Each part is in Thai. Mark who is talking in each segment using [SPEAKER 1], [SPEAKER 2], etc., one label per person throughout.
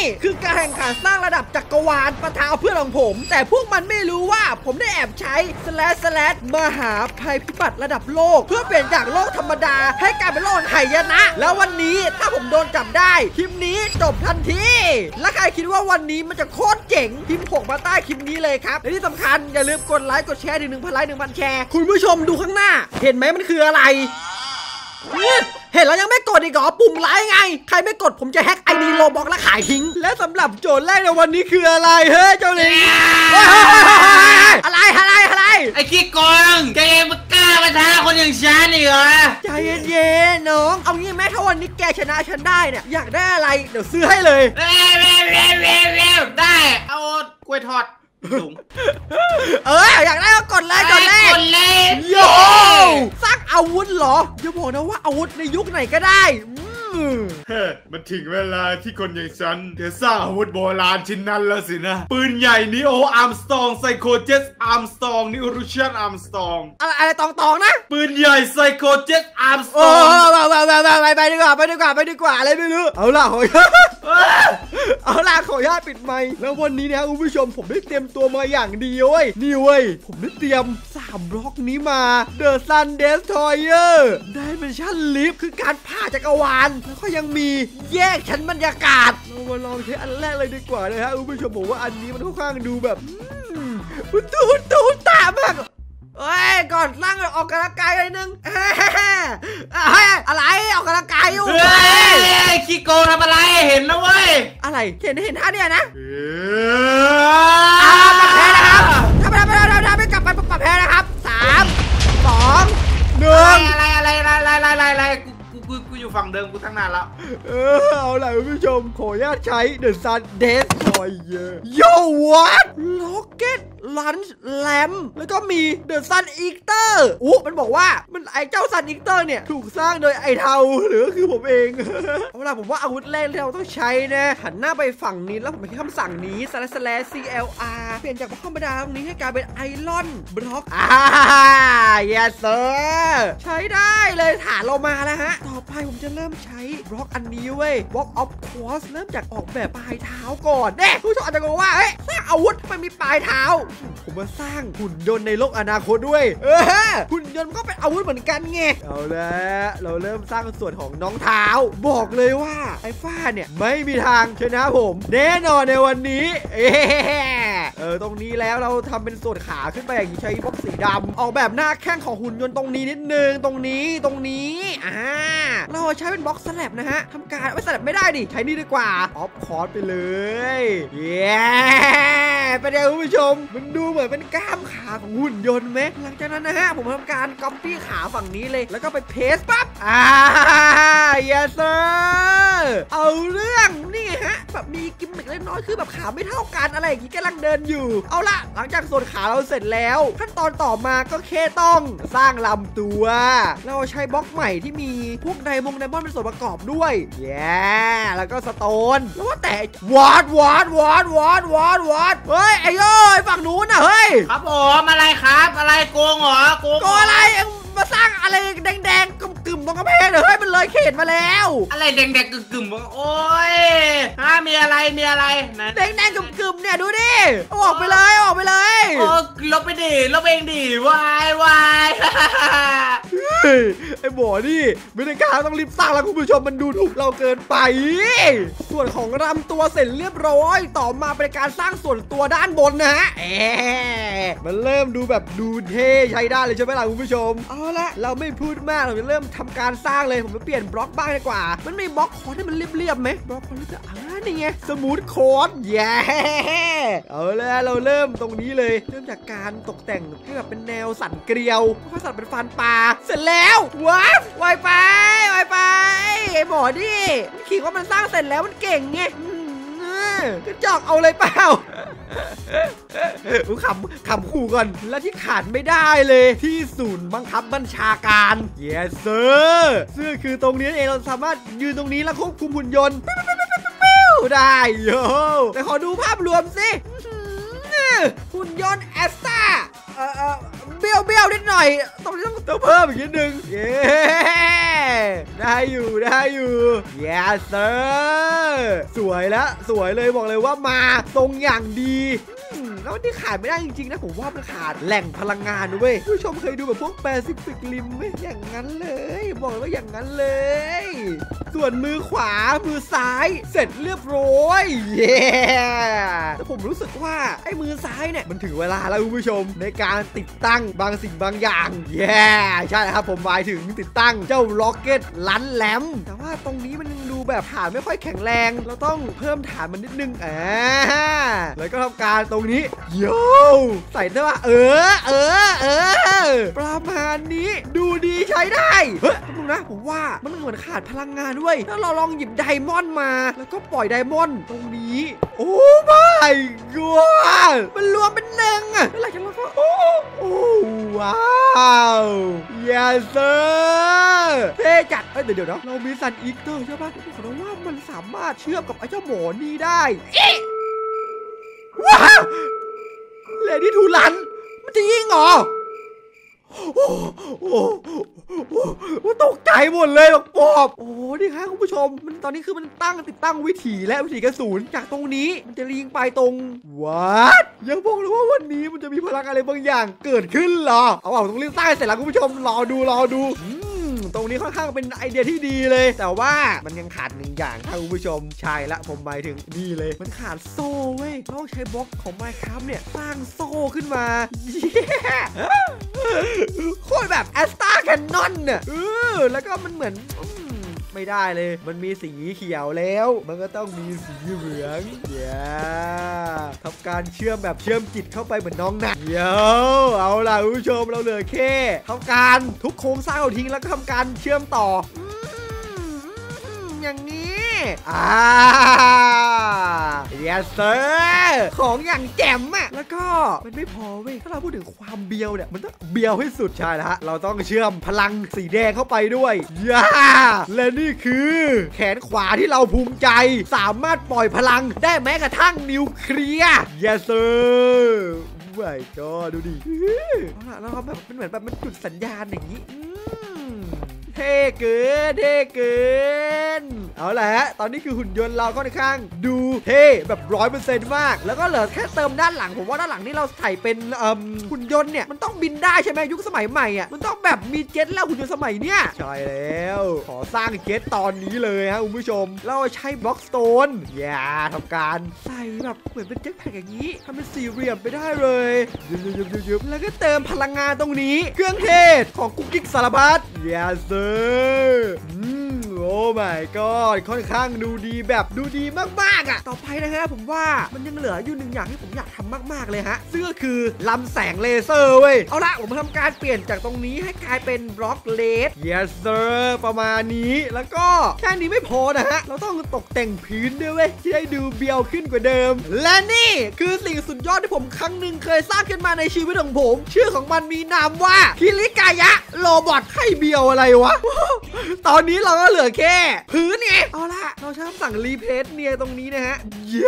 [SPEAKER 1] คือการแข่งขันสร้างระดับจักรวาลปะทะเพื่อนของผมแต่พวกมันไม่รู้ว่าผมได้แอบใช้//มหาภัยพิบัติระดับโลกเพื่อเปลี่ยนจากโลกธรรมดาให้กลายเป็นโลกหายนะแล้ววันนี้ถ้าผมโดนจับได้คลิปนี้จบทันทีและใครคิดว่าวันนี้มันจะโคตรเจ๋งพิมพ์6มาใต้คลิปนี้เลยครับและที่สำคัญอย่าลืมกดไลค์กดแชร์ถึง 1,000 ไลค์ 1,000 แชร์คุณผู้ชมดูข้างหน้าเห็นไหมมันคืออะไรเห็นแล้วยังไม่กดอีกเหรอปุ่มไลค์ไงใครไม่กดผมจะแฮ็กไอดีโลบอกและขายทิ้งและสำหรับโจทย์แรกในวันนี้คืออะไรเฮ้ยเจ้าลิงอะไร
[SPEAKER 2] ไอ้ขี้โกงแกยังมากล้ามาท้าคนอย่างฉันอีกเหรอ
[SPEAKER 1] ใจเย็นๆน้องเอางี้แม่ถ้าวันนี้แกชนะฉันได้เนี่ยอยากได้อะไรเดี๋ยวซื้อให้เลย
[SPEAKER 2] ได้เอากล้วยทอดถุง
[SPEAKER 1] อยากได้ก็กดเลยโยสร้างอาวุธเหรออย่าบอกนะว่าอาวุธในยุคไหนก็ได้
[SPEAKER 3] มันถึงเวลาที่คนอย่างฉันจะสร้างอาวุธโบราณชิ้นนั้นแล้วสินะปืนใหญ่นิโออาร์มสตรองไซโคเจสอาร์มสตรองนิโอรูชันอาร์มสตรอง
[SPEAKER 1] อะไรตองนะ
[SPEAKER 3] ปืนใหญ่ไซโคเจสอาร์มสตรอง
[SPEAKER 1] ไปดีกว่าอะไรไม่รู้เอาล่ะขออนุญาตปิดไมค์แล้ววันนี้นะคุณผู้ชมผมได้เตรียมตัวมาอย่างดีเว้ยนี่เว้ยผมได้เตรียม3บล็อกนี้มา The Sun Destroyer Dimension Lift คือการผ่าจักรวาลแล้วก็ยังมีแยกชั้นบรรยากาศเรามาลองใช้อันแรกเลยดีกว่านะฮะคุณผู้ชมบอกว่าอันนี้มันค่อนข้างดูแบบตูตามากก่อนสร้างออกกำลังกายเลยนึงอะไรออกกำลังกายอยู่
[SPEAKER 2] ขี้โกงทำอะไรเห็นนะเว้ย
[SPEAKER 1] อะไรเห็นท่าเนี่ยนะปรับแพ้นะครับถ้าไม่กลับไปปรับแพ้นะครับ3 2 1
[SPEAKER 2] อะไรกูอยู่ฝั่งเดิมกูตั้งนานแล้ว
[SPEAKER 1] เอาล่ะคุณผู้ชมขออนุญาตใช้ The Sun Destroyer Yo what Rocket Launch Lamp แล้วก็มี The Sun Eater มันบอกว่ามันไอเจ้า Sun Eater เนี่ยถูกสร้างโดยไอเทาหรือคือผมเองเอาล่ะผมว่าอาวุธแรกที่เราต้องใช้นะหันหน้าไปฝั่งนี้แล้วผมใช้คำสั่งนี้/CLR เปลี่ยนจากบล็อกธรรมดาตรงนี้ให้กลายเป็นไอรอนบล็อกyes sir ใช้ได้เลยฐานเรามาแล้วฮะต่อไปผมจะเริ่มใช้บล็อกอันนี้เว้ยบล็อก of course เริ่มจากออกแบบปลายเท้าก่อนเนี่ยผู้ชมอาจจะงงว่าสร้างอาวุธมันมีปลายเท้าผมมาสร้างหุ่นยนต์ในโลกอนาคตด้วยหุ่นยนต์ก็เป็นอาวุธเหมือนกันไงเอาละเราเริ่มสร้างส่วนของน้องเท้าบอกเลยว่าไอ้ฟ้าเนี่ยไม่มีทางชนะผมแน่นอนในวันนี้ตรงนี้แล้วเราทำเป็นส่วนขาขึ้นไปอย่างนี้ใช้บล็อกสีดำออกแบบหน้าแข้งของหุ่นยนต์ตรงนี้นิดนึงตรงนี้เราใช้เป็นบล็อกสแลบนะฮะทำการไม่สแลบไม่ได้ดิใช้นี่ดีกว่าออฟคอร์สไปเลยเป็นไงคุณผู้ชมมันดูเหมือนเป็นกล้ามขาของหุ่นยนต์ไหมหลังจากนั้นนะฮะผมทำการก๊อปปี้ขาฝั่งนี้เลยแล้วก็ไปเพสปั๊บyes sir เอาเรื่องนี่ฮะแบบมีกิมมิคเล็กน้อยคือแบบขาไม่เท่ากันอะไรอย่างงี้กำลังเดินอยู่เอาละหลังจากส่วนขาเราเสร็จแล้วขั้นตอนต่อมาก็แค่ต้องสร้างลำตัวเราใช้บล็อกใหม่ที่มีพวกไดมอนเป็นส่วนประกอบด้วยแล้วก็สโตนแล้วว่าแต่วอดเฮ้ยไอ้โย่ฝั่งนู้นนะเฮ้ย
[SPEAKER 2] ครับผมอะไรครับอะไรโกงเหรอโกง
[SPEAKER 1] อะไรมาสร้างอะไรแดงๆกึ่มๆตรงกระเพงเฮ้ยมันเลยเขตมาแล้ว
[SPEAKER 2] อะไรแดงๆกึ่มๆโอ้ยมีอะไร
[SPEAKER 1] แดงๆกึ่มๆเนี่ยดูดิออกไปเลย
[SPEAKER 2] ลบไปดิลบเองดิวาย
[SPEAKER 1] ไอ้หมอนี่ไม่ได้การต้องรีบสร้างแล้วคุณผู้ชมมันดูถูกเราเกินไปส่วนของลำตัวเสร็จเรียบร้อยต่อมาเป็นการสร้างส่วนตัวด้านบนนะฮะมันเริ่มดูแบบดูเท่ใช้ได้เลยใช่ไหมล่ะคุณผู้ชมเอาละเราไม่พูดมากเราจะเริ่มทำการสร้างเลยผมจะเปลี่ยนบล็อกบ้างดีกว่ามันมีบล็อกคอร์สที่มันเรียบไหมบล็อกคอร์สนี่ไงสมูทคอร์สเอาละเราเริ่มตรงนี้เลยเริ่มจากการตกแต่งให้แบบเป็นแนวสันเกลียวค่อยๆสันเป็นฟันปลาเสร็จแล้วว้าวไวไปไอ้หมอดิขิงว่ามันสร้างเสร็จแล้วมันเก่งไงกระจอกเอาเลยเปล่าขำขู่ก่อนแล้วที่ขาดไม่ได้เลยที่ศูนย์บังคับบัญชาการ yes sir ซึ่งคือตรงนี้เองเราสามารถยืนตรงนี้แล้วควบคุมหุ่นยนต์ได้โย่แต่ขอดูภาพรวมสิหุ่นยนต์แอสตาเบี้ยวนิดหน่อยต้องเพิ่มอีกนิดนึงเย้ได้อยู่ yes sir สวยเลยบอกเลยว่ามาตรงอย่างดีแล้วที่ขาดไม่ได้จริงๆนะผมว่ามันขาดแหล่งพลังงานด้วยผู้ชมเคยดูแบบพวกแปซิฟิกริมไหมอย่างนั้นเลยบอกเลยว่าอย่างนั้นเลยส่วนมือขวามือซ้ายเสร็จเรียบร้อยเย้แต่ผมรู้สึกว่าไอ้มือซ้ายเนี่ยมันถึงเวลาแล้วคุณผู้ชมในการติดตั้งบางสิ่งบางอย่างเย้ใช่ครับผมหมายถึงติดตั้งเจ้าล็อกเก็ตลันแหลมแต่ว่าตรงนี้มันดูแบบฐานไม่ค่อยแข็งแรงเราต้องเพิ่มฐานมันนิดนึงแล้วก็ทำการตรงนี้โย่ใส่ได้ป่ะประมาณนี้ดูดีใช้ได้เฮ้ยดูนะผมว่ามันเหมือนขาดพลังงานด้วยถ้าเราลองหยิบไดมอนด์มาแล้วก็ปล่อยไดมอนด์ตรงนี้โอ้ my god มันรวมเป็นหนึ่งอะแล้วหลังจากนั้นก็โอ้ว้าว yes sir เท่จัดเดี๋ยวนะเรามีซันอีกเตอร์ใช่ป่ะผมขอรู้ว่ามันสามารถเชื่อมกับไอ้เจ้าหมอนี่ได้ว้าวเลดี้ทูลันมันจะยิงเหรอโอ้ตกใจหมดเลยบอกปอบโอ้นี่ครับคุณผู้ชมมันตอนนี้คือมันติดตั้งวิถีและวิถีกระสุนจากตรงนี้มันจะยิงไปตรงวัดยังบอกเลยว่าวันนี้มันจะมีพลังอะไรบางอย่างเกิดขึ้นเหรอเอาตรงรีบสร้างเสร็จแล้วคุณผู้ชมรอดูตรงนี้ค่อนข้างเป็นไอเดียที่ดีเลยแต่ว่ามันยังขาดหนึ่งอย่างครับคุณผู้ชมใช่ละผมหมายถึงนี่เลยมันขาดโซ่เว้ยต้องใช้บล็อกของ Minecraft เนี่ยสร้างโซ่ขึ้นมาโคตรแบบแอสตาแคนนอนเนี่ยแล้วก็มันเหมือนไม่ได้เลยมันมีสีเขียวแล้วมันก็ต้องมีสีเหลืองทำการเชื่อมแบบเชื่อมจิตเข้าไปเหมือนน้องนะเอาล่ะคุณผู้ชมเราเหลือแค่ทำการทุกโครงสร้างเราทิ้งแล้วก็ทำการเชื่อมต่ออย่างนี้yes sir ของอย่างแจ่มอะแล้วก็มันไม่พอเว้ยถ้าเราพูดถึงความเบียวเนี่ยมันต้องเบียวให้สุดใช่แล้วฮะเราต้องเชื่อมพลังสีแดงเข้าไปด้วยและนี่คือแขนขวาที่เราภูมิใจสามารถปล่อยพลังได้แม้กระทั่งนิวเคลียร์ yes sir ไม่ก็ดูดิแล้วเขาแบบมันเหมือนแบบมันจุดสัญญาณอย่างนี้เท่เกินเอาละฮะตอนนี้คือหุ่นยนต์เราค่อนข้างดูเท่แบบ100%มากแล้วก็เหลือแค่เติมด้านหลังผมว่าด้านหลังนี่เราใส่เป็นหุ่นยนต์เนี่ยมันต้องบินได้ใช่ไหมยุคสมัยใหม่อ่ะมันต้องแบบมีเจ็ตแล้วหุ่นยนต์สมัยเนี้ยใช่แล้วขอสร้างเจ็ตตอนนี้เลยฮะคุณผู้ชมเราใช้บล็อกสโตนทำการใส่แบบเหมือนเป็นเจ็ตแพ็กอย่างนี้ทำเป็นสี่เหลี่ยมไปได้เลยยุบแล้วก็เติมพลังงานตรงนี้เครื่องเทศของกุ๊กกิ๊กสารพัดโอ้ my god ค่อนข้างดูดีแบบดูดีมากๆอ่ะต่อไปนะฮะผมว่ามันยังเหลืออยู่หนึ่งอย่างที่ผมอยากทำมากๆเลยฮะซึ่งก็คือลำแสงเลเซอร์เว้ยเอาละผมมาทำการเปลี่ยนจากตรงนี้ให้กลายเป็นบล็อกเลส yes sir ประมาณนี้แล้วก็แค่นี้ไม่พอนะฮะเราต้องตกแต่งพื้นด้วยเว้ยที่ได้ดูเบียวขึ้นกว่าเดิมและนี่คือสิ่งสุดยอดที่ผมครั้งหนึ่งเคยสร้างขึ้นมาในชีวิตของผมชื่อของมันมีนามว่าคิริกายะโรบอทไข่เบียวอะไรวะ ตอนนี้เราก็เหลือแค่พื้นไงเอาล่ะเราใช้คำสั่งรีเพลซเนี่ยตรงนี้นะฮะ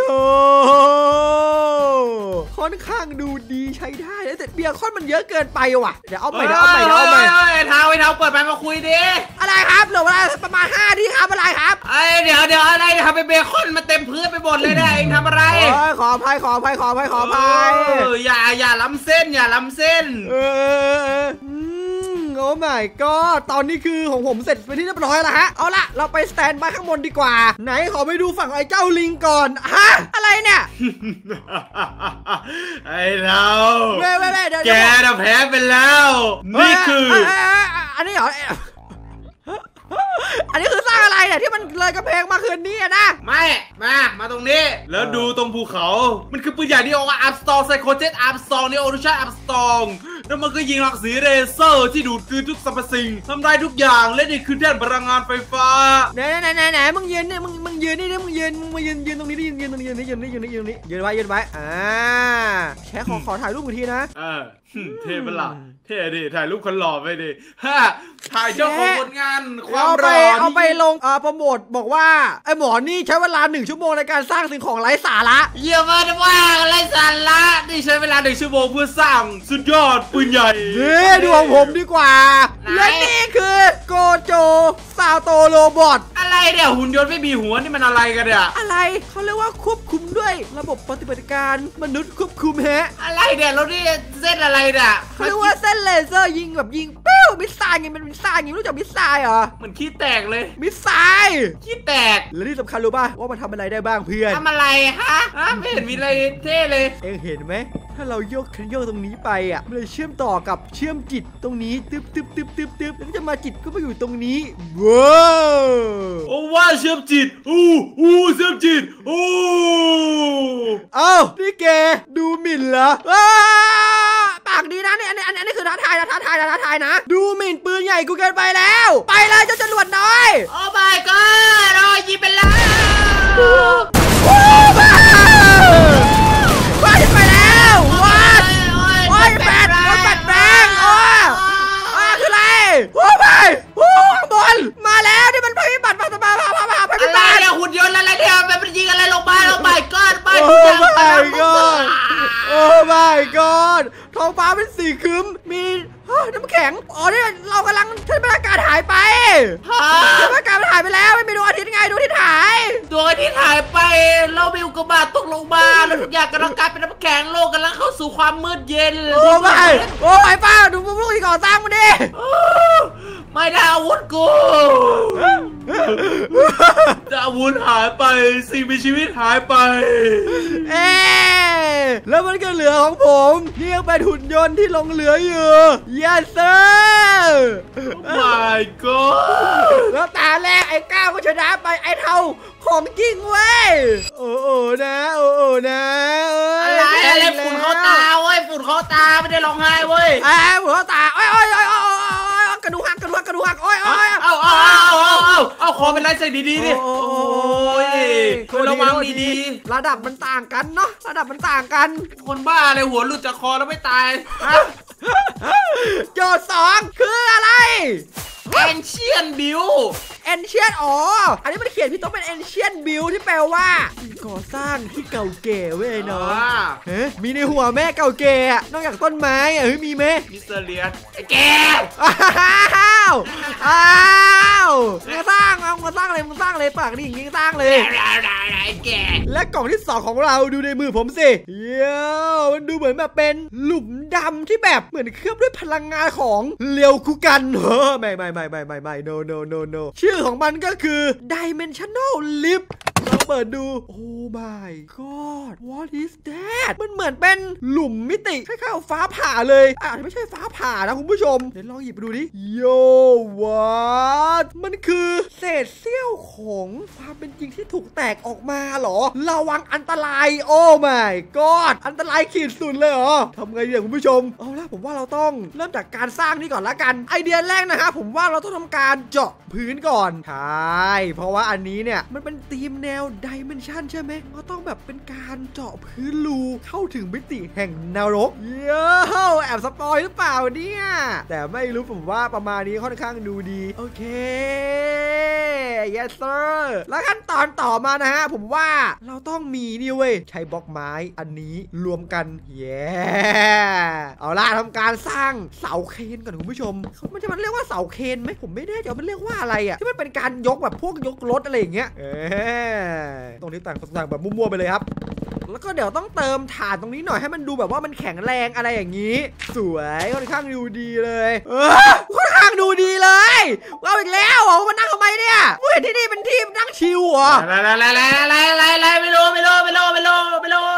[SPEAKER 1] ค่อนข้างดูดีใช้ได้แต่เบียร์ค่อนมันเยอะเกินไปว่ะเดี๋ยวเอาใหม่เ
[SPEAKER 2] ท้าเปิดไปมาคุยดิ
[SPEAKER 1] อะไรครับเหลือเวลาประมาณ5ทีครับอะไรครับ
[SPEAKER 2] เดี๋ยวอะไรทำเป็นเบคอนมาเต็มพื้นไปหมดเลยนะเองทำอะไร
[SPEAKER 1] ขออภัย
[SPEAKER 2] อย่าล้ำเส้น
[SPEAKER 1] โอ้ my god ตอนนี้คือของผมเสร็จไปที่เรียบร้อยแล้วฮะเอาละเราไปสแตนบายข้างบนดีกว่าไหนขอไปดูฝั่งไอ้เจ้าลิงก่อนอะไรเนี่ย
[SPEAKER 3] ไอ้เรา
[SPEAKER 1] เดี๋ยว
[SPEAKER 3] แกน่ะแพ้ไปแล้วนี่คือ
[SPEAKER 1] อันนี้เหรออันนี้คือสร้างอะไรเนี่ยที่มันเลยกระเพงมาคืนนี้นะ
[SPEAKER 2] ไม่มาตรงนี้
[SPEAKER 3] แล้วดูตรงภูเขามันคือปืนใหญ่ที่อาร์มสตองไซโคเจ็ตอาร์มสตองนี่โอรูชันอาร์มสตองแล้วมันก็ยิงหลักสีเลเซอร์ที่ดูดกลืนทุกสรรพสิ่งทำได้ทุกอย่างและนี่คือแท่นพลังงานไฟฟ้า
[SPEAKER 1] ไหนมึงยืนนี่มึงยืนนี่ดิมึงยืนตรงนี้ยืนไว้แชร์ขอถ่ายรูปอีกทีนะ
[SPEAKER 3] เท่ปะล่ะเท่ดิถ่ายรูปคนหล่อไปดิฮ่าถ่ายเจ้าของผลงานความหล่อ
[SPEAKER 1] เอาไปลงโปรโมทบอกว่าไอ้หมอนี่ใช้เวลา1 ชั่วโมงในการสร้างสิ่งของไร้สาระ
[SPEAKER 2] เยี่ยมมากว่าอะไรสาระ
[SPEAKER 3] นี่ใช้เวลา1 ชั่วโมงเพื่อสร้างสุดยอดปืนใหญ่
[SPEAKER 1] นี่ดูของผมดีกว่าและนี่คือโกโจซาโตโรบอท
[SPEAKER 3] อะไรเนี่ยหุ่นยนต์ไม่มีหัวนี่มันอะไรกันเนี่ย
[SPEAKER 1] อะไรเขาเรียกว่าควบคุมด้วยระบบปฏิบัติการมนุษย์ควบคุม
[SPEAKER 2] อะไรเนี่ยเรานี่เส้นอะไรเนี่ย
[SPEAKER 1] เขาเรียกว่าเส้นเลเซอร์ยิงแบบยิงปิ้วมิสไซล์ไงมันมิสไซล์ไงรู้จักมิสไซล์เหรอ
[SPEAKER 3] เหมือนขี้แตกเลย
[SPEAKER 1] มิสไซล์
[SPEAKER 2] ขี้แตก
[SPEAKER 1] และที่สำคัญรู้ป่ะว่ามันทำอะไรได้บ้างเพื่อน
[SPEAKER 2] ทำอะไรฮะไม่เห็นมีอะไรเท่เลย
[SPEAKER 1] เอ็งเห็นไหมถ้าเราโยกตรงนี้ไปอ่ะมันเลยเชื่อมต่อกับเชื่อมจิตตรงนี้ตึ๊บแล้วจะมาจิตก็มาอยู่ตรงนี้ว้าว
[SPEAKER 3] โอ้ว่าเชื่อมจิตเชื่อมจิต
[SPEAKER 1] เอ้านี่แกดูหมิ่นเหรอปากดีนะนี่อันนี้คือท้าทายนะดูหมิ่นปืนใหญ่กูเกินไปแล้วไปเลยเจ้าจรวดน้อย
[SPEAKER 2] โอ้ my god เรายิงไปแล้ว
[SPEAKER 1] ว้าไปแล้วว้าโอ้ยแบดแรงคืออะไรโอ้ไปข้างบนมาแล้วนี่มันพิบัติมาพิบัติ
[SPEAKER 2] อะไรเนี่ยหุ่นยนต์อะไรเนี่ยมันยิงอะไรลงมาแล้วmy god
[SPEAKER 1] โอ้ my god ท้องฟ้าเป็นสีครึ้มมีน้ำแข็งนี่เรากำลังท่านบรรยากาศหายไปท่านบรรยากาศหายไปแล้วไม่มีดวงอาทิตย์ไงดวงอาทิตย์หาย
[SPEAKER 2] ดวงอาทิตย์หายไปเรามีอุกกาบาตตกลงมาแล้วทุกอย่างกำลังกลายเป็นน้ำแข็งโลกกำลังเข้าสู่ความมืดเย็น
[SPEAKER 1] โอ้ยป้าดูพวกที่ก่อสร้างมันดิ
[SPEAKER 2] ไม่ได้อาวุธกู
[SPEAKER 3] จะอาวุธหายไปสิ่งมีชีวิตหายไป
[SPEAKER 1] แล้วมันก็เหลือของผมนี่ยังเป็นหุ่นยนต์ที่ลงเหลืออยู่ yes sir
[SPEAKER 3] my god
[SPEAKER 1] แล้วตาแรกไอ้ก้าวก็ชนะไปไอ้เท่าของจริงเว้ยนะ
[SPEAKER 2] อะไรฝุ่นเข้าตาเว้ยฝุ่นเข้าตาไม่ได้ร้องไห้เว้ย
[SPEAKER 1] ฝุ่นเข้าตาโอ้ยกระดูกหักโอ้ย
[SPEAKER 3] เอาคอเป็นไรใส่ดีๆดิโอ้ยระวังดี
[SPEAKER 1] ๆระดับมันต่างกันเนาะระดับมันต่างกัน
[SPEAKER 3] คนบ้าอะไรหัวหลุดจากคอแล้วไม่ตาย
[SPEAKER 1] โจทย์2คืออะไร
[SPEAKER 2] Ancient Build
[SPEAKER 1] Ancient อันนี้มันเขียนพี่ต้องเป็น Ancient Build ที่แปลว่าก่อสร้างที่เก่าแก่เว้ยเนาะมีในหัวแม่เก่าแก่นอกจากต้นไม้มีไหม
[SPEAKER 3] มิสเตอร์เลียส
[SPEAKER 2] แก
[SPEAKER 1] มาสร้างเลยปากนี่อย่างงี้สร้างเลย
[SPEAKER 2] แก
[SPEAKER 1] และกล่องที่2ของเราดูในมือผมสิมันดูเหมือนแบบเป็นหลุมดำที่แบบเหมือนเคลือบด้วยพลังงานของเลียวคุกันไม่ no ชื่อของมันก็คือ Dimensional Lift เราเปิดดูโอ้ my god what is that มันเหมือนเป็นหลุมมิติคล้ายๆฟ้าผ่าเลยไม่ใช่ฟ้าผ่านะคุณผู้ชมเดี๋ยวลองหยิบดูดิโย่what มันคือเศษเสี้ยวของความเป็นจริงที่ถูกแตกออกมาเหรอระวังอันตรายโอ้ my god อันตรายขีดสุดเลยเหรอทำไงดีคุณผู้ชมเอาละผมว่าเราต้องเริ่มจากการสร้างนี่ก่อนละกันไอเดียแรกนะฮะผมว่าเราต้องทำการเจาะพื้นก่อนใช่เพราะว่าอันนี้เนี่ยมันเป็นธีมแนว Dimension ใช่ไหมก็ต้องแบบเป็นการเจาะพื้นรูเข้าถึงมิติแห่งนรกแอบสปอยหรือเปล่าเนี่ยแต่ไม่รู้ผมว่าประมาณนี้ค่อนข้างดูดีโอเค yes sir แล้วขั้นตอนต่อมานะฮะผมว่าเราต้องมีนี่เว้ยใช้บล็อกไม้อันนี้รวมกันเอาล่ะทำการสร้างเสาเคนก่อนคุณผู้ชมมันเรียกว่าเสาเคนไหมผมไม่แน่ใจมันเรียกว่าอะไรที่มันเป็นการยกแบบพวกยกรถอะไรอย่างเงี้ยตรงนี้ต่างแบบมั่วๆไปเลยครับแล้วก็เดี๋ยวต้องเติมฐานตรงนี้หน่อยให้มันดูแบบว่ามันแข็งแรงอะไรอย่างนี้สวยค่อนข้างดูดีเลยค่อนข้างดูดีเลยเอาอีกแล้วมานั่งทำไมเนี่ยเห็นที่นี่เป็นที่นั่งชิลเหรอ
[SPEAKER 2] อะไรไม่รู้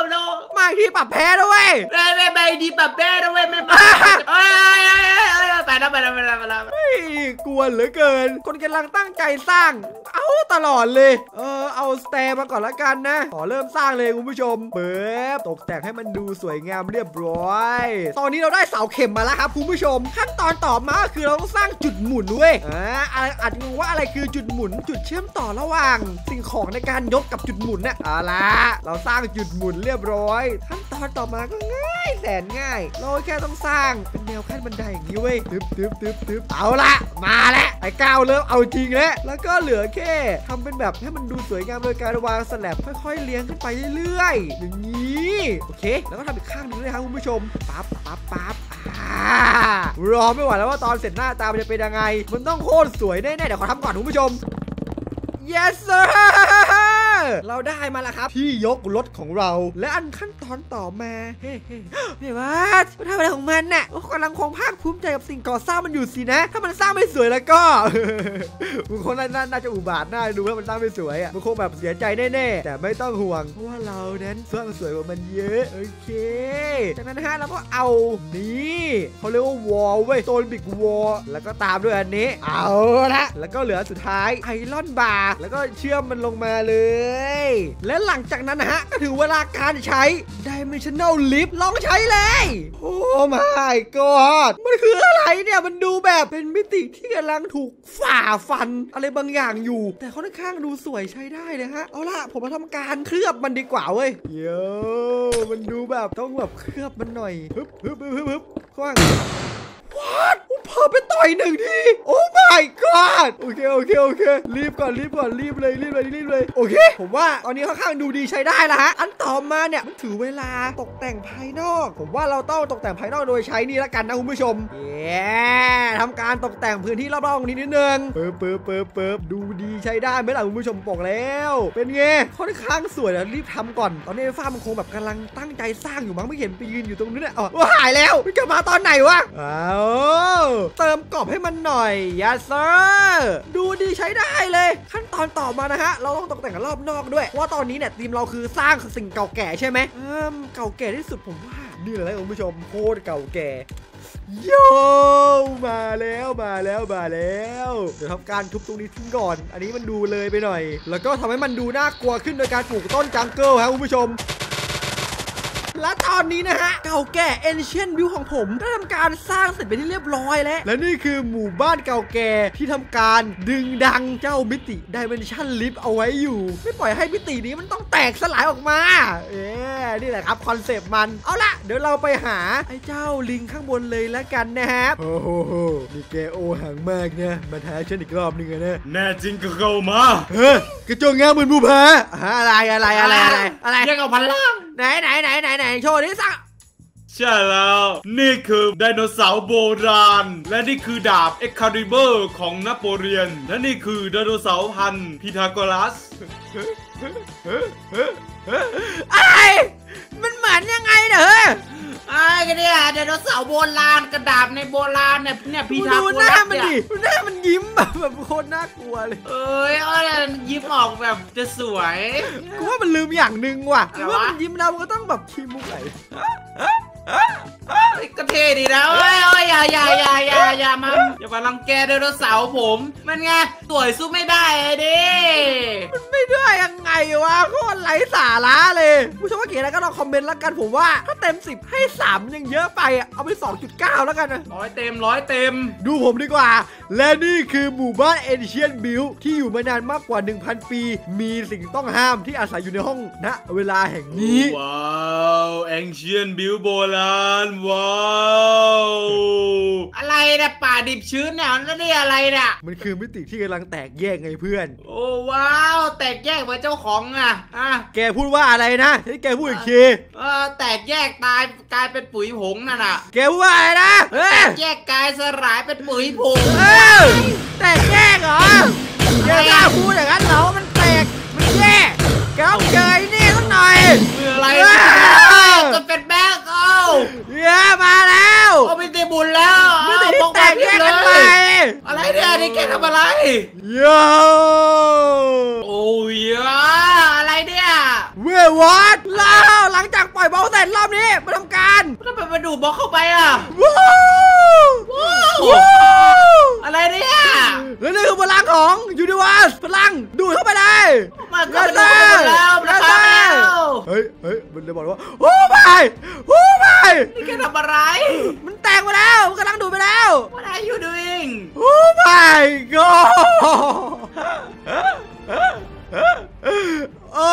[SPEAKER 1] มาที่ปรับแพ้ด้วย
[SPEAKER 2] ไม่ดีปรับแพ้ด้วยไม่ไป
[SPEAKER 1] กลัวเหลือเกินคนกำลังตั้งใจสร้างเอาตลอดเลยเอาสแตร์มาก่อนละกันนะขอเริ่มสร้างเลยคุณผู้ชมเปิดตกแต่งให้มันดูสวยงามเรียบร้อยตอนนี้เราได้เสาเข็มมาแล้วครับคุณผู้ชมขั้นตอนต่อมาคือเราต้องสร้างจุดหมุนเว้ยอาจงงว่าอะไรคือจุดหมุนจุดเชื่อมต่อระหว่างสิ่งของในการยกกับจุดหมุนเนี่ยเอาละเราสร้างจุดหมุนเรียบร้อยขั้นตอนต่อมาก็ง่ายแสนง่ายเราแค่ต้องสร้างเป็นแนวขั้นบันไดอย่างนี้เว้ยตึ๊บเอาละมาแล้วไอ้ก้าวเริ่มเอาจริงแล้วก็เหลือแค่ทำเป็นแบบให้มันดูสวยงามโดยการวางสแลบค่อยๆเลี้ยงขึ้นไปเรื่อยๆอย่างนี้โอเคแล้วก็ทำอีกข้างหนึ่งด้วยครับคุณผู้ชมปั๊บรอไม่ไหวแล้วว่าตอนเสร็จหน้าตามันจะเป็นยังไงมันต้องโคตรสวยแน่ๆเดี๋ยวขอทำก่อนคุณผู้ชม yes sir เราได้มาแล้วครับที่ยกรถของเราและอันขั้นตอนต่อมาเฮ้ว่าทำอะไรของมันน่ะกำลังคงภาคภูมิใจกับสิ่งก่อสร้างมันอยู่สินะถ้ามันสร้างไม่สวยแล้วก็มันคงน่าจะอุบาทน่าดูถ้ามันสร้างไม่สวยอ่ะมันคงแบบเสียใจแน่ๆแต่ไม่ต้องห่วงเพราะว่าเรานั้นสร้างสวยกว่ามันเยอะโอเคจากนั้นนะฮะเราก็เอานี่เขาเรียกว่าวอลเว้ยโซนบิ๊กวอลแล้วก็ตามด้วยอันนี้เอาละแล้วก็เหลือสุดท้ายไอรอนบาร์แล้วก็เชื่อมมันลงมาเลยและหลังจากนั้นนะฮะก็ถึงเวลาการใช้ Dimensional Lift ลองใช้เลยโอ้ my god มันคืออะไรเนี่ยมันดูแบบเป็นมิติที่กำลังถูกฝ่าฟันอะไรบางอย่างอยู่แต่ค่อนข้างดูสวยใช้ได้เลยฮะเอาล่ะผมมาทำการเคลือบมันดีกว่าเว้ยโย่มันดูแบบต้องแบบเคลือบมันหน่อยฮึบกว้างWhat เพิ่มไปต่อยหนึ่งทีโอ้ my god โอเครีบก่อนรีบเลยโอเคผมว่าตอนนี้ค่อนข้างดูดีใช้ได้แล้วฮะอันต่อมาเนี่ยมันถือเวลาตกแต่งภายนอกผมว่าเราต้องตกแต่งภายนอกโดยใช้นี่ละกันนะคุณผู้ชมทำการตกแต่งพื้นที่รอบๆนี้นิดนึงเปิบดูดีใช้ได้ไหมล่ะคุณผู้ชมบอกแล้วเป็นไงค่อนข้างสวยแล้วรีบทำก่อนตอนนี้ฟ้ามันคงแบบกำลังตั้งใจสร้างอยู่มั้งไม่เห็นไปยืนอยู่ตรงนี้เนี่ยว่าหายแล้วมันจะมาตอนไหนวะเติมกรอบให้มันหน่อยยัสเซอร์ดูดีใช้ได้เลยขั้นตอนต่อมานะฮะเราต้องตกแต่งรอบนอกด้วยเพราะว่าตอนนี้เนี่ยทีมเราคือสร้างสิ่งเก่าแก่ใช่ไหมเก่าแก่ที่สุดผมว่านี่เลยคุณผู้ชมโคตรเก่าแก่โย่มาแล้วเดี๋ยวทำการทุบตรงนี้ทิ้งก่อนอันนี้มันดูเลยไปหน่อยแล้วก็ทำให้มันดูน่ากลัวขึ้นโดยการปลูกต้นจังเกิลครับคุณผู้ชมและตอนนี้นะฮะเก่าแก่ Ancient View ของผมได้ทำการสร้างเสร็จเป็นที่เรียบร้อยแล้วและนี่คือหมู่บ้านเก่าแก่ที่ทำการดึงดังเจ้ามิติ Dimension Lift เอาไว้อยู่ไม่ปล่อยให้มิตินี้มันต้องแตกสลายออกมานี่แหละครับคอนเซปต์มันเอาละเดี๋ยวเราไปหาไอ้เจ้าลิงข้างบนเลยแล้วกันนะครับโอ้โหนี่แกโอหังมากนะมาท้าฉันอีกรอบนึงนะ
[SPEAKER 3] แน่จริงก็เข้ามาก
[SPEAKER 1] ระโจงงามเหมือนบูพาอะไร
[SPEAKER 2] ยังเอาพันล่าง
[SPEAKER 1] ไหนโชว์ดิสัก
[SPEAKER 3] ใช่แล้วนี่คือไดโนเสาร์โบราณและนี่คือดาบเอ็กคาลิเบอร์ของนโปเลียนและนี่คือไดโนเสาร์พันธุ์พีทาโกรัส
[SPEAKER 1] อะไรมันเหมือนยังไงเนอะ
[SPEAKER 2] กันเนี่ยไดโนเสาร์โบราณกระดาบในโบราณเนี่ยพีทาโกรัสเนี่ย
[SPEAKER 1] หน้ามันยิ้มแบบโคตรน่ากลัวเลย
[SPEAKER 2] ยิ้มออกแบบจะสวย
[SPEAKER 1] กูว่ามันลืมอย่างหนึ่งว่ะว่ามันยิ้มแล้วมันก็ต้องแบบขี้มุกไหล
[SPEAKER 2] ก็เท่ดีนะอย่ามารังแกไดโนเสาร์ผมมันไงสวยสู้ไม่ได้ดิ
[SPEAKER 1] มันไม่ได้ยังไงวะโคตรไร้สาระเลยผู้ชมว่าเก๋แล้วก็ลองคอมเมนต์แล้วกันผมว่าถ้าเต็ม10ให้3ยังเยอะไปเอาไป 2.9 แล้วกันนะ
[SPEAKER 2] 100 เต็ม
[SPEAKER 1] ดูผมดีกว่าและนี่คือหมู่บ้าน Ancient Build ที่อยู่มานานมากกว่า 1,000 ปีมีสิ่งต้องห้ามที่อาศัยอยู่ในห้องณเวลาแห่งนี้
[SPEAKER 3] ว้าว Ancient Build โบราณว้าว
[SPEAKER 2] อะไรเนี่ยป่าดิบชื้นเนี่ยแล้วนี่อะไรเนี่ย
[SPEAKER 1] มันคือมิติที่กำลังแตกแยกไงเพื่อน
[SPEAKER 2] โอ้ว้าวแตกแยกเหมือนเจ้าของ
[SPEAKER 1] แกพูดว่าอะไรนะที่แกพูดอีกที
[SPEAKER 2] แตกแยกตายกลายเป็นปุ๋ยผงนั่นน่ะ
[SPEAKER 1] แกพูดว่าอะไรนะ
[SPEAKER 2] แตกแยกกลายสลายเป็นปุ๋ยผง
[SPEAKER 1] แตกแยกเหรอแกกล้าพูดอย่างนั้นเหรอมันแตกมันแยกแกต้องเจอนี่สักหน่อย
[SPEAKER 2] อะไรจะเป็นแบงค์
[SPEAKER 1] มาแล้ว
[SPEAKER 2] ไม่ได้บุญแล้ว
[SPEAKER 1] ไม่ได้แตกแยกกันไป
[SPEAKER 2] อะไรเนี่ยนี่แกทำอะไร
[SPEAKER 1] โย่
[SPEAKER 2] โอ้ยอะไรเนี่ย
[SPEAKER 1] เววัดแล้วหลังจากปล่อยบอลเสร็จรอบนี้มาทำการ
[SPEAKER 2] แล้วไปดูบอลเข้าไปว้าวอะไรเนี่ย
[SPEAKER 1] แล้วนี่คือพลังของยูนิเวิร์สพลังดูดเข้าไปเลย
[SPEAKER 2] มันก็ดูดแล้วมันตายแล้ว
[SPEAKER 1] เฮ้ยมันเลยบอกว่าโอ้ไม่
[SPEAKER 2] นี่แกทำอะไร
[SPEAKER 1] มันแตกไปแล้วมันกำลังดูดไปแล้ว
[SPEAKER 2] What are you doing
[SPEAKER 1] โอ้ my god โอ้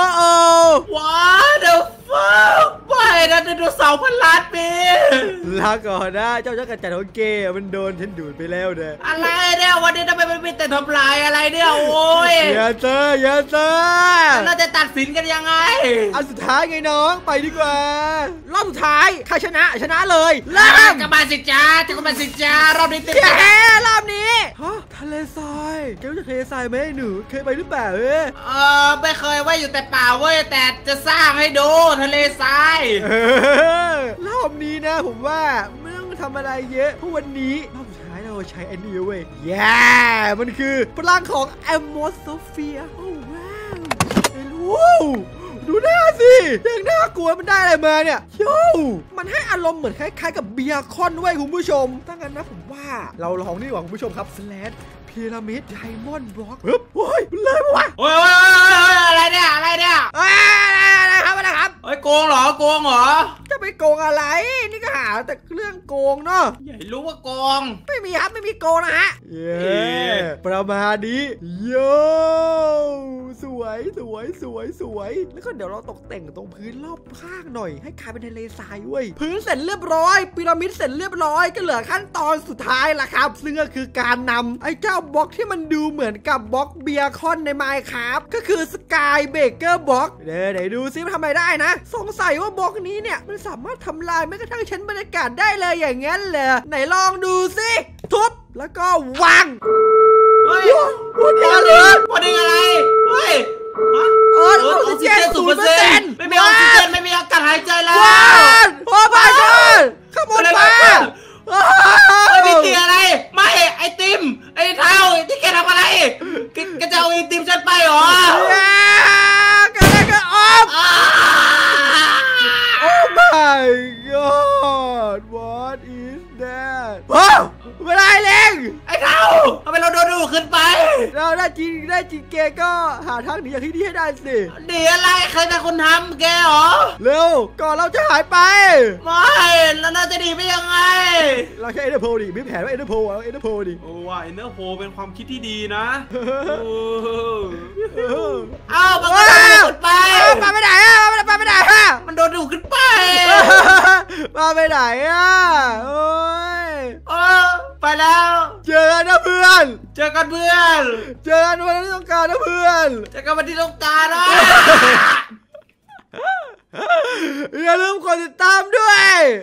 [SPEAKER 2] What the fuck ไปนะไดโนเสาร์พันล้านปี
[SPEAKER 1] ลาก่อนนะเจ้าจักรจันทร์ของเกย์มันโดนฉันดูดไปแล้วเนี่ย
[SPEAKER 2] อะไรเนี่ยวันนี้ทำไมมันมีแต่ทำลายอะไรเนี่ยโอ้ย
[SPEAKER 1] อย่าเจอ
[SPEAKER 2] แล้วเราจะตัดสินกันยังไง
[SPEAKER 1] อันสุดท้ายไงน้องไปดีกว่ารอบสุดท้ายใครชนะเลยเริ่ม
[SPEAKER 2] กระบาสิจ้าจะกระบาสิจ้ารอบนี้เต็ม
[SPEAKER 1] แย่รอบนี้ฮะทะเลทรายแกรู้จักทะเลทรายไหมหนูเคยไปหรือเปล่า
[SPEAKER 2] ไม่เคยว่าอยู่แต่ป่าเว้ยแต่จะสร้างให้ดูทะเลทราย
[SPEAKER 1] รอบนี้นะผมว่าไม่ต้องทำอะไรเยอะเพราะวันนี้รอบสุดท้ายเราใช้อันนี้เว้ยมันคือพลังของแอมโมสเฟียร์โอ้ว้าวดูหน้าสิยังน่ากลัวมันได้อะไรมาเนี่ยโย่มันให้อารมณ์เหมือนคล้ายๆกับเบียร์คอนด้วยคุณผู้ชมถ้างั้นนะผมว่าเราลองนี่ดีกว่าคุณผู้ชมครับสแลชพีระมิดไดมอนด์บล็อกเฮ้ยมันเลยปะวะ
[SPEAKER 2] โอ้ยอะไรเนี่ยอะไรครับเฮ้ยโกงเหรอ
[SPEAKER 1] จะไปโกงอะไรนี่ก็หาแต่เรื่องโกงเนาะ
[SPEAKER 2] อย่ารู้ว่าโกง
[SPEAKER 1] ไม่มีครับไม่มีโกงนะฮะประมาณนี้โยสวยแล้วก็เดี๋ยวเราตกแต่งตรงพื้นรอบข้างหน่อยให้กลายเป็นทะเลทรายเว้ยพื้นเสร็จเรียบร้อยพีระมิดเสร็จเรียบร้อยก็เหลือขั้นตอนสุดท้ายละครับซึ่งก็คือการนำไอ้เจ้าบล็อกที่มันดูเหมือนกับบล็อกเบียร์คอนในไมน์ครับก็คือสกายเบเกอร์บล็อกไหนดูซิมันทำอะไรได้นะสงสัยว่าบล็อกนี้เนี่ยมันสามารถทำลายแม้กระทั่งชั้นบรรยากาศได้เลยอย่างงั้นเลยไหนลองดูซิทุบแล้วก็วาง
[SPEAKER 2] เฮ้ย
[SPEAKER 1] พูดอะไร
[SPEAKER 2] เฮ้ย
[SPEAKER 1] ออกซิเจน0%
[SPEAKER 2] ไม่มีออกซิเจนไม่มีอากาศหายใจแล้ว
[SPEAKER 1] โอ้บ้าจังขโมยมา
[SPEAKER 2] ไม่มีเกียร์อะไรไม่ไอติมไอเท้าที่แกทำอะไรแกจะเอาไอติมฉันไปเหรอ
[SPEAKER 1] ก็ออฟโอ้ my god what is that ไม่ได้เล็ง
[SPEAKER 2] ไอ้เท้าทำไมเราโดนดูขึ้นไป
[SPEAKER 1] เราได้จริงแกก็หาทางหนีอย่างที่ดีให้ได้สิ
[SPEAKER 2] หนีอะไรใครเป็นคนทำแกเหรอ
[SPEAKER 1] เร็วก่อนเราจะหายไป
[SPEAKER 2] ไม่แล้วน่าจะหนีไปยังไง
[SPEAKER 1] เราแค่เอเดอร์โพดิมีแผนว่าเอเดอร์โพดิ
[SPEAKER 3] โอ้ว่าเอเดอร์โพเป็นความคิดที่ดีนะ
[SPEAKER 2] มันก็โดนดูขึ้นไป
[SPEAKER 1] มาไม่ได้
[SPEAKER 2] มันโดนดูขึ้นไป
[SPEAKER 1] มาไปไหนโอ้ย
[SPEAKER 2] ไปแล้ว
[SPEAKER 1] เจอกันนะเพื่อน
[SPEAKER 2] เจอกัน
[SPEAKER 1] วันที่ต้องการนะเพื่อน
[SPEAKER 2] เจอกันวันที่ต้องการนะ
[SPEAKER 1] อย่าลืมกดติดตามด้วย